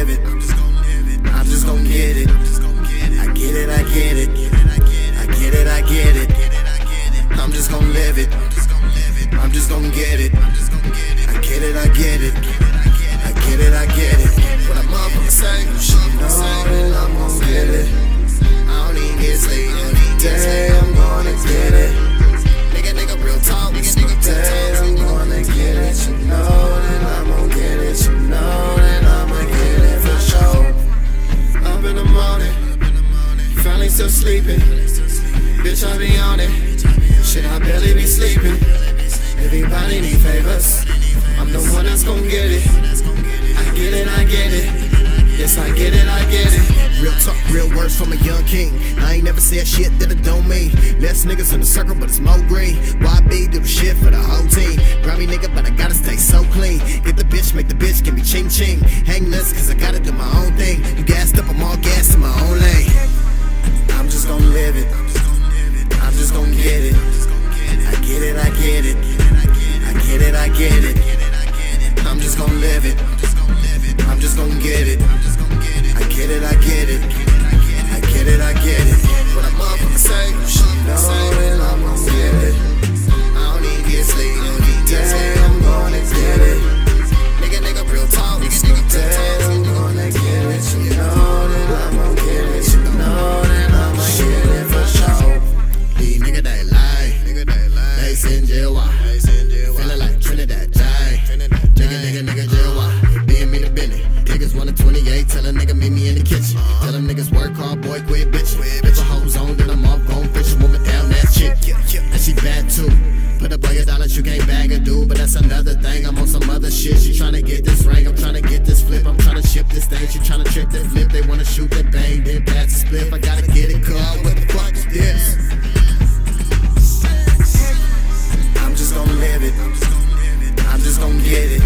live it. I'm just gon' get it. I get it, I get it. I get it, I get it. I'm just gon' live it. I'm just gon' get it. I get it, I get it. I get it, I get it. What I'm up on the same, you know that I'm gon' get it. I don't even get sleep. Day I'm gonna get it. Nigga, real talk. Day I'm gonna get it. You know that I'm gon' get it. You know that I'ma get it for sure. Up in the morning, finally still sleeping. Bitch, I be on it. Shit, I barely be sleeping. Everybody need favors. I'm the one that's gon' get it. I get it, I get it. Yes, I get it, I get it. Real talk, real words from a young king. I ain't never said shit that it don't mean. Less niggas in the circle, but it's more green. YB do the shit for the whole team. Grimy nigga, but I gotta stay so clean. Get the bitch, make the bitch, give me ching ching. Hang nuts, cause I gotta do my own thing. You gassed up, I'm all gassed in my own lane. I'm just gon' live it. I'm just gon' get it. I get it, I get it. I get it, I get it. I'm just gon' live it. I'm just gon' get it. I get it, I get it. I get it, I get it. What I'm up on the same, you know that I'm gon' get it. I don't even get sleep. Day I'm gonna get it. Nigga, real talk. Day I'm gonna get it. You know that I'm gon' get it. You know that I'ma get it for sure. These niggas they lie. They send jail. Feeling like Trinidad Jay. Nigga, jail. BME the Benny. Niggas 128, tell a nigga meet me in the kitchen. Tell them niggas work hard, boy, quit bitchin'. Bitch a hoes on, then I'm off, gon' fish a woman down that shit. And she bad too. Put up all your dollars, you can't bag a dude, but that's another thing. I'm on some other shit. She tryna get this ring, I'm tryna get this flip. I'm tryna ship this thing, she tryna trip that flip. They wanna shoot that bang, then pass the split. I gotta get it, cuz what the fuck is this? I'm just gon' live it. I'm just gon' get it.